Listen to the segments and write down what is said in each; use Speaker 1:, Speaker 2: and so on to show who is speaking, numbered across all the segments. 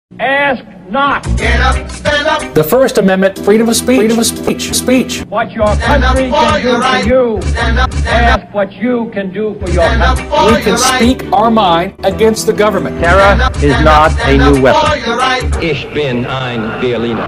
Speaker 1: Ask not.
Speaker 2: Get up, stand up.
Speaker 3: The First Amendment, freedom of speech. Freedom of speech.
Speaker 1: What your country can do for you. Ask what you can do for your country.
Speaker 3: We can speak our mind against the government.
Speaker 1: Terror is not a new weapon.
Speaker 4: Ich bin ein Berliner.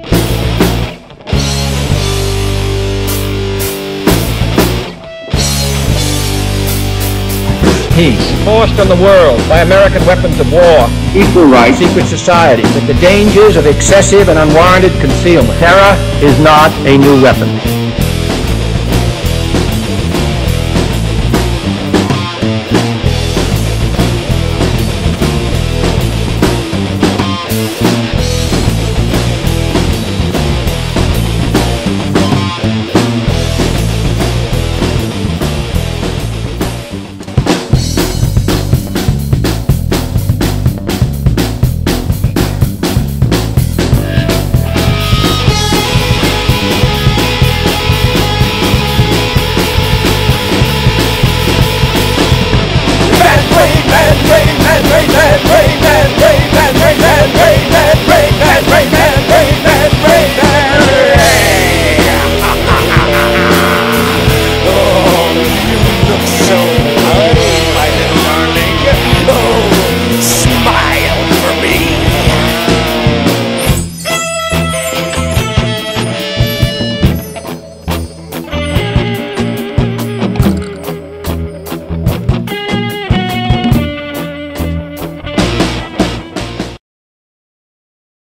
Speaker 1: Peace forced on the world by American weapons of war.
Speaker 5: Equal rights.
Speaker 1: Secret society with the dangers of excessive and unwarranted concealment. Terror is not a new weapon.